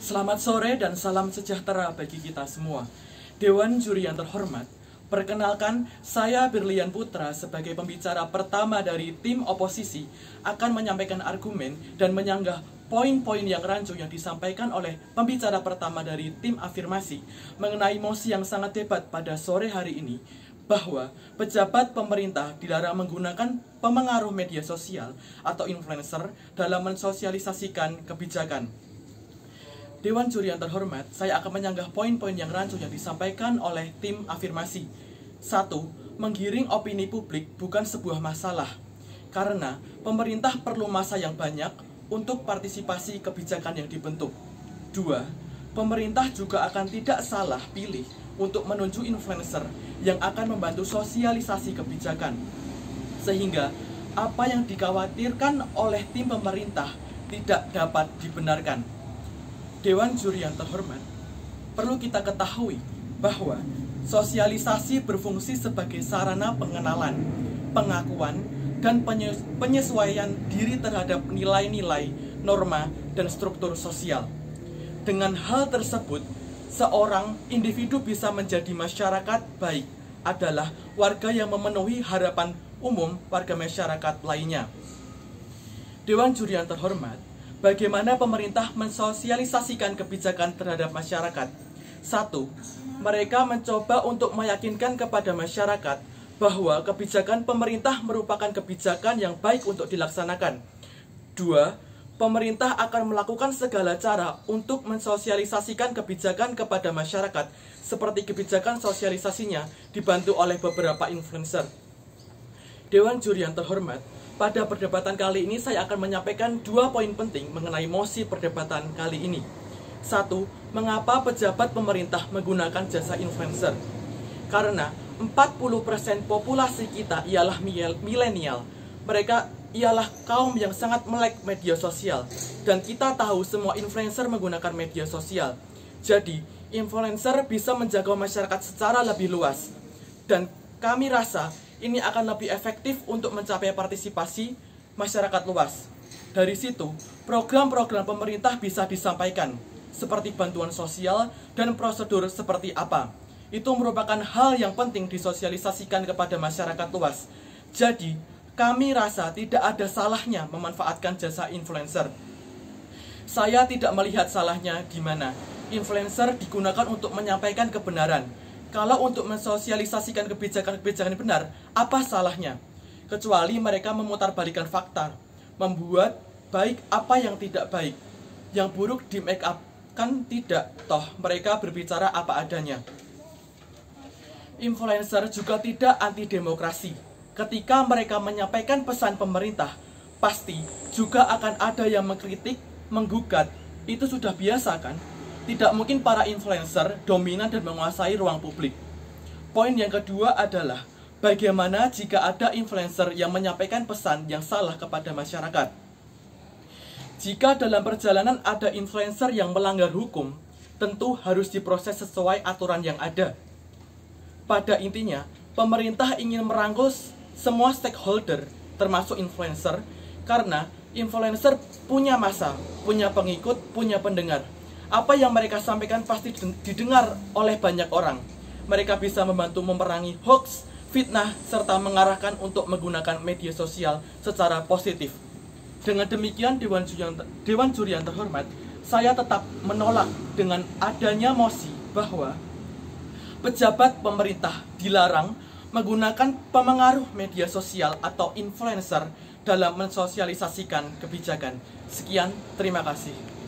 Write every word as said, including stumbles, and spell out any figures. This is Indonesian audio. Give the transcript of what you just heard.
Selamat sore dan salam sejahtera bagi kita semua. Dewan Juri yang terhormat, perkenalkan saya Berlian Putra sebagai pembicara pertama dari tim oposisi akan menyampaikan argumen dan menyanggah poin-poin yang rancu yang disampaikan oleh pembicara pertama dari tim afirmasi mengenai mosi yang sangat hebat pada sore hari ini, bahwa pejabat pemerintah dilarang menggunakan pemengaruh media sosial atau influencer dalam mensosialisasikan kebijakan. Dewan Juri yang terhormat, saya akan menyanggah poin-poin yang rancu yang disampaikan oleh tim afirmasi. Satu, menggiring opini publik bukan sebuah masalah, karena pemerintah perlu masa yang banyak untuk partisipasi kebijakan yang dibentuk. Dua, pemerintah juga akan tidak salah pilih untuk menunjuk influencer yang akan membantu sosialisasi kebijakan, sehingga apa yang dikhawatirkan oleh tim pemerintah tidak dapat dibenarkan. Dewan Juri yang terhormat, perlu kita ketahui bahwa sosialisasi berfungsi sebagai sarana pengenalan, pengakuan, dan penyesuaian diri terhadap nilai-nilai, norma, dan struktur sosial. Dengan hal tersebut, seorang individu bisa menjadi masyarakat baik adalah warga yang memenuhi harapan umum warga masyarakat lainnya. Dewan Juri yang terhormat, bagaimana pemerintah mensosialisasikan kebijakan terhadap masyarakat? Satu, mereka mencoba untuk meyakinkan kepada masyarakat bahwa kebijakan pemerintah merupakan kebijakan yang baik untuk dilaksanakan. Dua, pemerintah akan melakukan segala cara untuk mensosialisasikan kebijakan kepada masyarakat, seperti kebijakan sosialisasinya dibantu oleh beberapa influencer. Dewan Juri yang terhormat, pada perdebatan kali ini saya akan menyampaikan dua poin penting mengenai mosi perdebatan kali ini. Satu, mengapa pejabat pemerintah menggunakan jasa influencer? Karena empat puluh persen populasi kita ialah milenial. Mereka ialah kaum yang sangat melek media sosial. Dan kita tahu semua influencer menggunakan media sosial. Jadi, influencer bisa menjaga masyarakat secara lebih luas. Dan kami rasa ini akan lebih efektif untuk mencapai partisipasi masyarakat luas. Dari situ, program-program pemerintah bisa disampaikan, seperti bantuan sosial dan prosedur seperti apa. Itu merupakan hal yang penting disosialisasikan kepada masyarakat luas. Jadi, kami rasa tidak ada salahnya memanfaatkan jasa influencer. Saya tidak melihat salahnya di mana influencer digunakan untuk menyampaikan kebenaran. Kalau untuk mensosialisasikan kebijakan-kebijakan benar, apa salahnya? Kecuali mereka memutarbalikkan fakta, membuat baik apa yang tidak baik, yang buruk di make up, kan tidak, toh mereka berbicara apa adanya. Influencer juga tidak anti demokrasi. Ketika mereka menyampaikan pesan pemerintah, pasti juga akan ada yang mengkritik, menggugat. Itu sudah biasa kan? Tidak mungkin para influencer dominan dan menguasai ruang publik. Poin yang kedua adalah bagaimana jika ada influencer yang menyampaikan pesan yang salah kepada masyarakat. Jika dalam perjalanan ada influencer yang melanggar hukum, tentu harus diproses sesuai aturan yang ada. Pada intinya, pemerintah ingin merangkul semua stakeholder, termasuk influencer, karena influencer punya massa, punya pengikut, punya pendengar. Apa yang mereka sampaikan pasti didengar oleh banyak orang. Mereka bisa membantu memerangi hoax, fitnah, serta mengarahkan untuk menggunakan media sosial secara positif. Dengan demikian, Dewan Juri yang, Dewan Juri yang terhormat, saya tetap menolak dengan adanya mosi bahwa pejabat pemerintah dilarang menggunakan pemengaruh media sosial atau influencer dalam mensosialisasikan kebijakan. Sekian, terima kasih.